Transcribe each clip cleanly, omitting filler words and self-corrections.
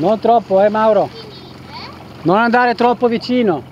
Non troppo, Mauro. Non andare troppo vicino.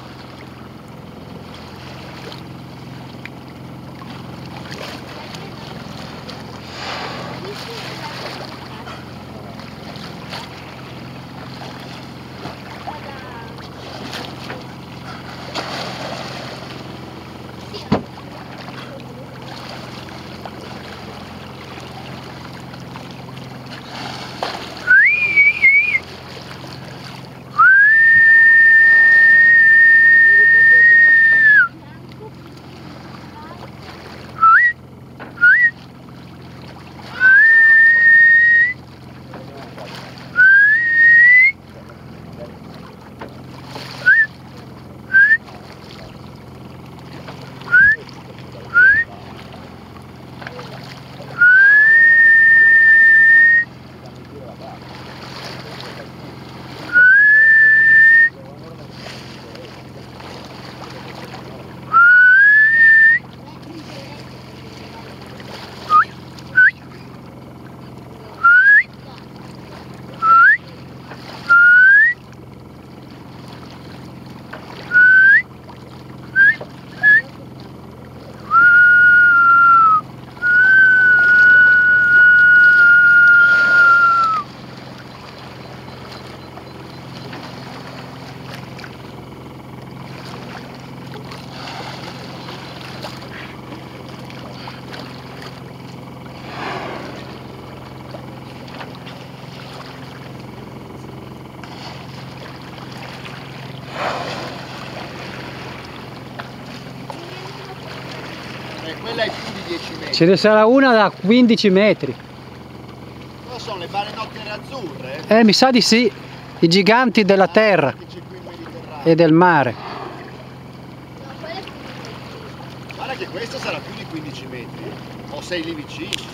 Quella è più di 10 metri. Ce ne sarà una da 15 metri. Cosa sono le balenottere azzurre? Mi sa di sì. I giganti della terra Che c'è qui in Mediterraneo. e del mare. Guarda che questa sarà più di 15 metri. O sei lì vicino.